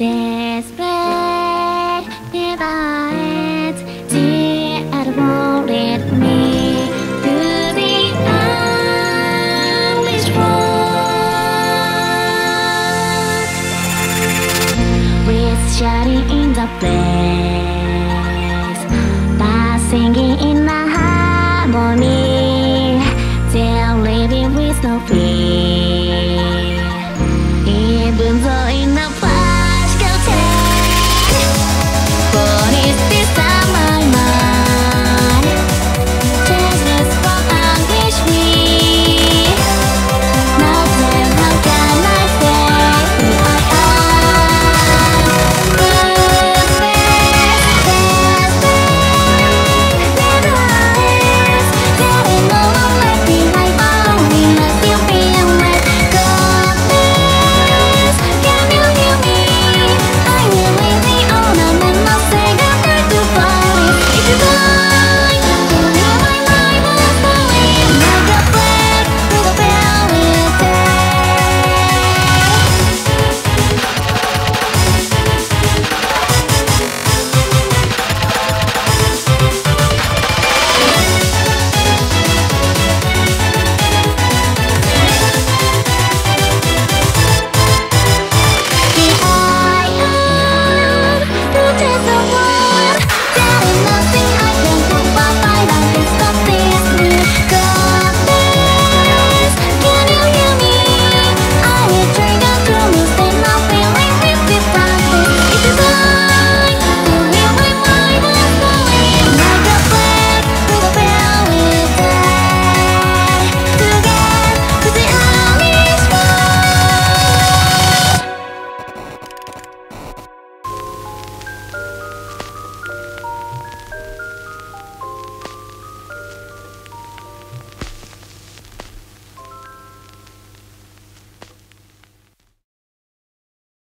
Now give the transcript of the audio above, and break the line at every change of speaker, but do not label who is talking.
Desperate, never ends. The admired me to the unleashed front. With shining in the place, but singing in a harmony. They're living with no fear, even though